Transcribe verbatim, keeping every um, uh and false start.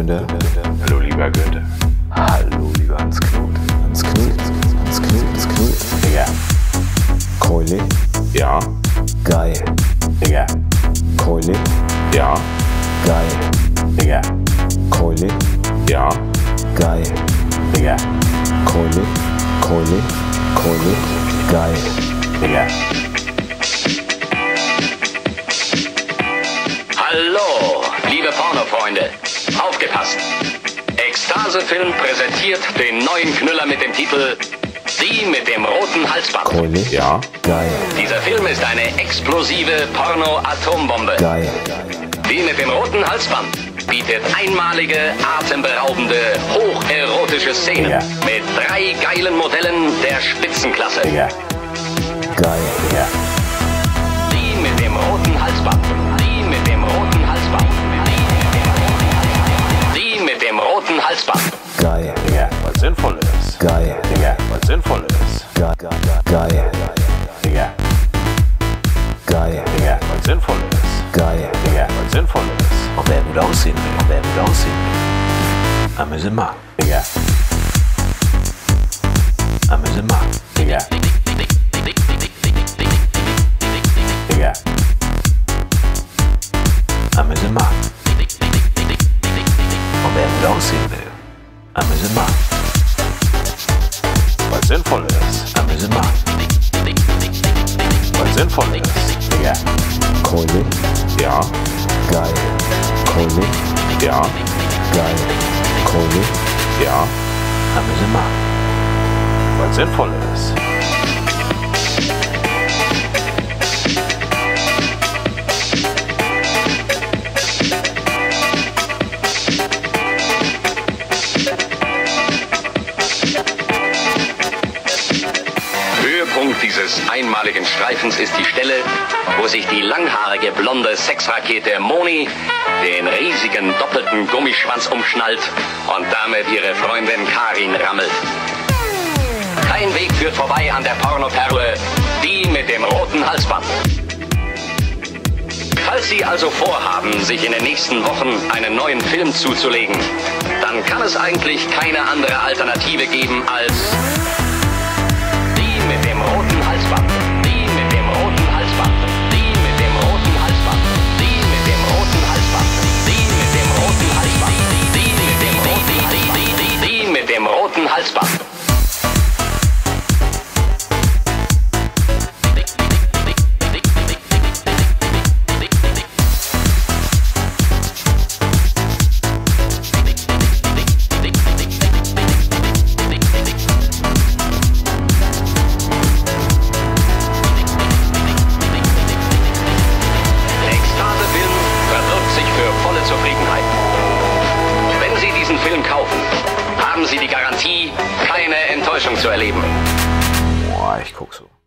Günther. Hallo lieber Günther. Hallo lieber Hans Knut. Hans Knut. Hans Knut. Hans Knut. Digga. Keule. Ja. Geil. Digga. Keule. Ja. Geil. Digga. Keule. Ja. Geil. Digga. Keule. Keule. Keule. Geil. Digga. Hallo, liebe Pornofreunde. Aufgepasst. Ekstase-Film präsentiert den neuen Knüller mit dem Titel Die mit dem roten Halsband. Keule. Ja. Geil. Dieser Film ist eine explosive Porno-Atombombe. Geil. Die mit dem roten Halsband bietet einmalige, atemberaubende, hocherotische Szenen Ja. mit drei geilen Modellen der Spitzenklasse. Digga. Geil. Digga. Die mit dem roten Halsband. Die mit dem roten Halsband. Die mit dem roten Halsband. Geil. Digga. Was sinnvoll ist. Geil. Digga. Was sinnvoll ist. Geil. Geil. Digga. Geil. Digga. Was sinnvoll ist. Geil. Digga. Was sinnvoll ist. Und wer gut aussehen will, und wer gut aussehen will, am müssen wir. Digga. Am müssen wir. Digga. Digga. Am müssen wir. Und wer gut aussehen will, am müssen wir. Was sinnvoll ist. Am müssen wir. Was sinnvoll ist. Digga. Keule. Ja. Geil. Keule. Ja. Geil. Keule. Ja. Am müssen wir. Was sinnvoll ist. Höhepunkt dieses einmaligen Streifens ist die Stelle, wo sich die langhaarige blonde Sexrakete Moni den riesigen doppelten Gummischwanz umschnallt und damit ihre Freundin Karin rammelt. Kein Weg führt vorbei an der Pornoperle, die mit dem roten Halsband. Falls Sie also vorhaben, sich in den nächsten Wochen einen neuen Film zuzulegen, dann kann es eigentlich keine andere Alternative geben als die mit dem roten Halsband. Die mit dem roten Halsband. Die mit dem roten Halsband. Die mit dem roten Halsband. Die mit dem roten Halsband. Die mit dem roten Halsband. Die mit dem roten Halsband. Zufriedenheit. Wenn Sie diesen Film kaufen, haben Sie die Garantie, keine Enttäuschung zu erleben. Boah, ich guck so.